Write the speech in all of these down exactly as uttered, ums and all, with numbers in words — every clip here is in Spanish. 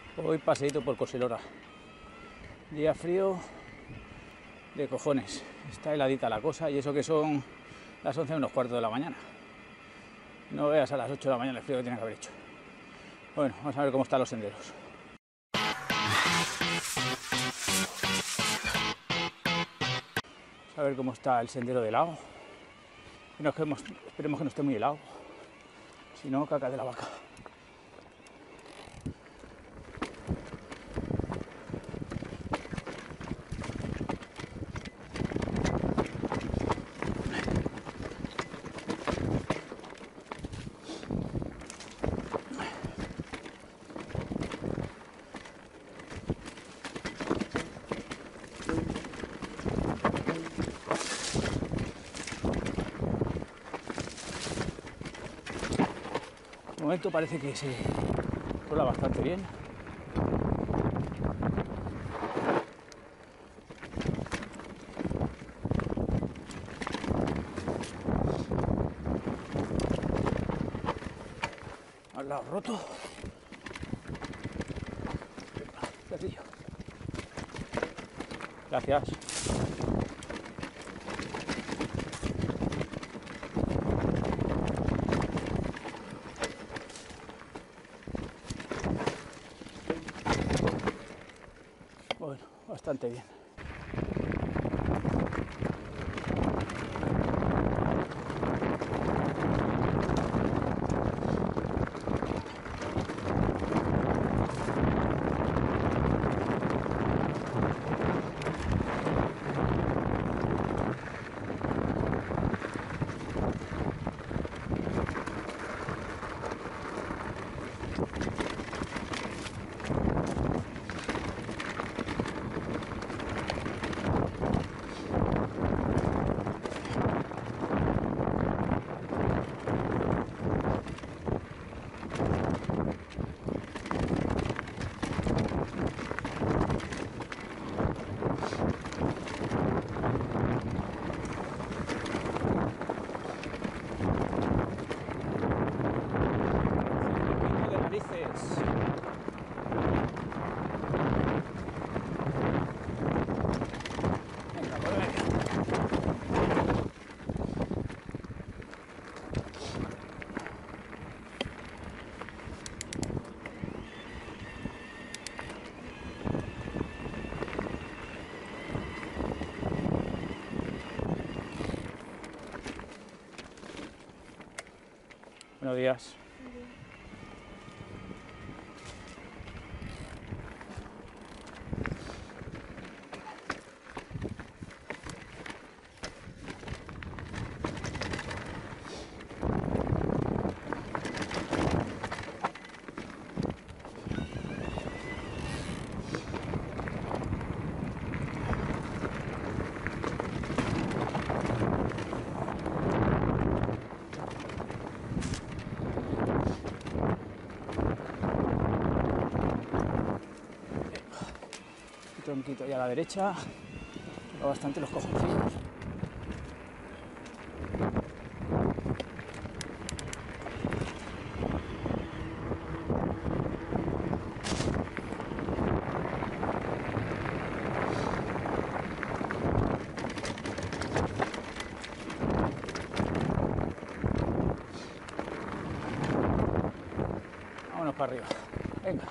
Hoy paseíto por Coselora. Día frío de cojones. Está heladita la cosa y eso que son las once menos cuarto de la mañana. No veas a las ocho de la mañana el frío que tiene que haber hecho. Bueno, vamos a ver cómo están los senderos. Vamos a ver cómo está el sendero de helado. Esperemos que no esté muy helado. Si no, caca de la vaca. De momento parece que se rola bastante bien. Al lado roto. Platillo. Gracias. Bueno, bastante bien. Buenos días. Tronquito ahí a la derecha, va bastante los cojoncillos. Vámonos para arriba, venga.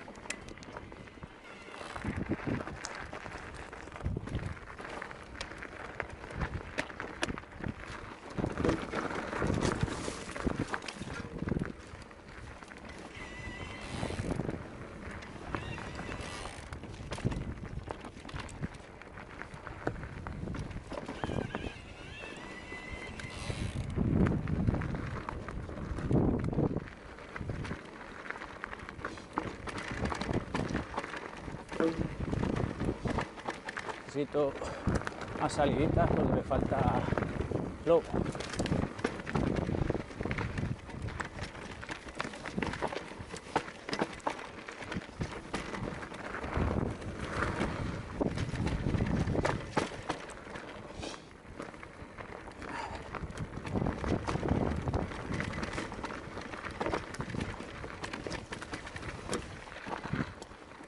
Necesito más saliditas porque me falta flow.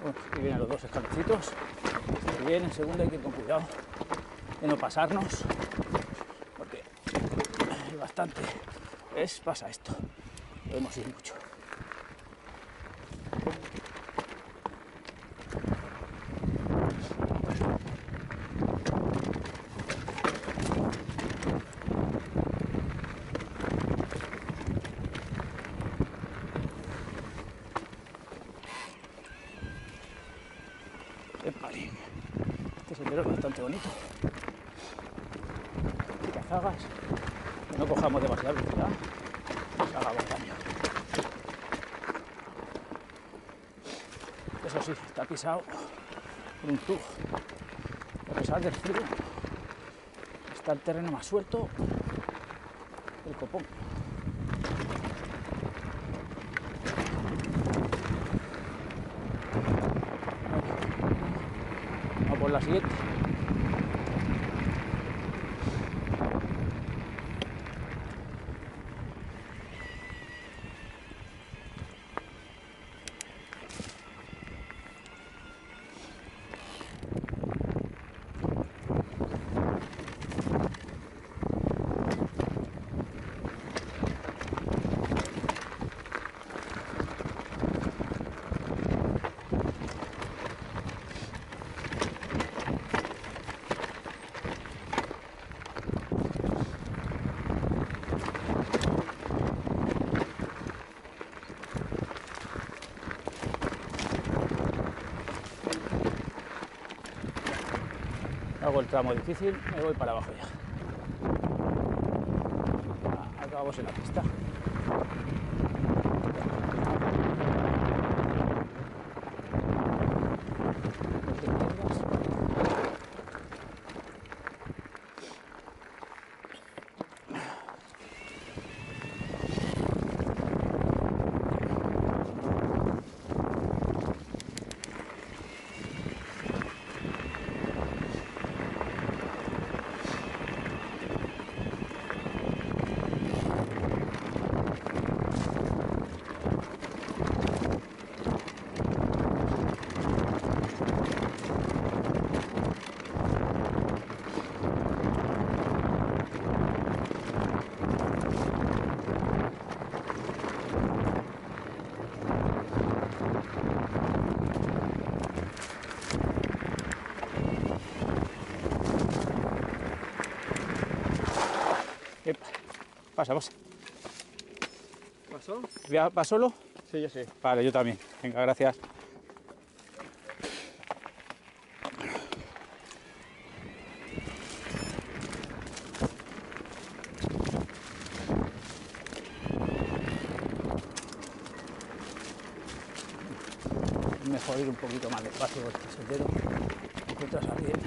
Bueno, aquí vienen los dos escaloncitos. Y bien, en segunda hay que ir con cuidado de no pasarnos, porque es bastante, es, pasa esto, podemos ir mucho. Este sendero es bastante bonito. Cazagas, que no cojamos demasiada velocidad, nos hagamos daño. Eso sí, está pisado por un tubo. A pesar del frío, está el terreno más suelto, el copón. Vamos por la siguiente. Hago el tramo difícil, me voy para abajo ya. Ah, acabamos en la pista. Pasa, pasa. ¿Pasó? ¿Vas solo? Sí, yo sí. Vale, yo también. Venga, gracias. Es mejor ir un poquito más despacio por este sendero. Encuentras a alguien.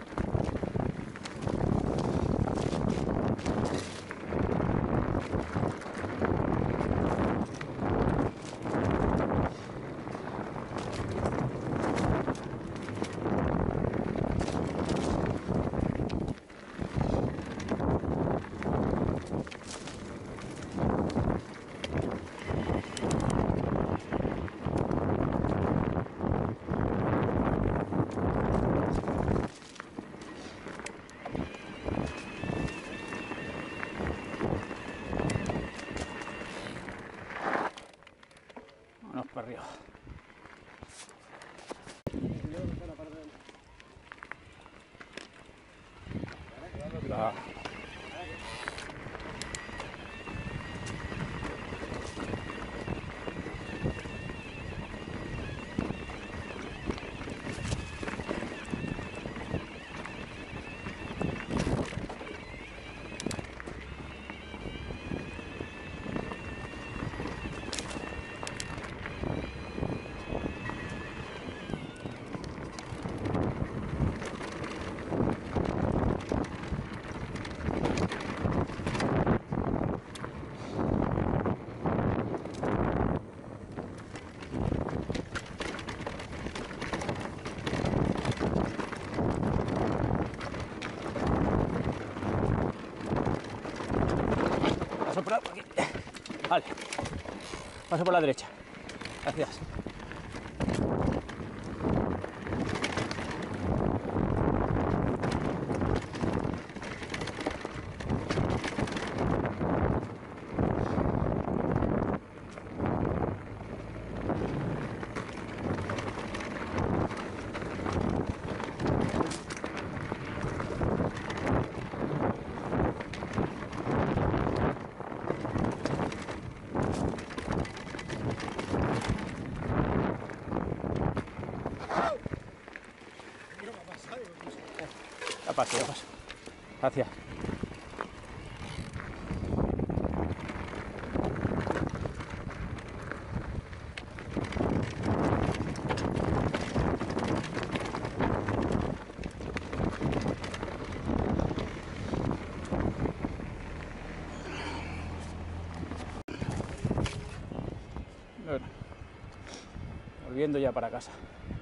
Vámonos para arriba. Ah. Paso por aquí. Vale. Paso por la derecha. Gracias. Ya paso, ya paso. Gracias. Bueno, volviendo ya para casa.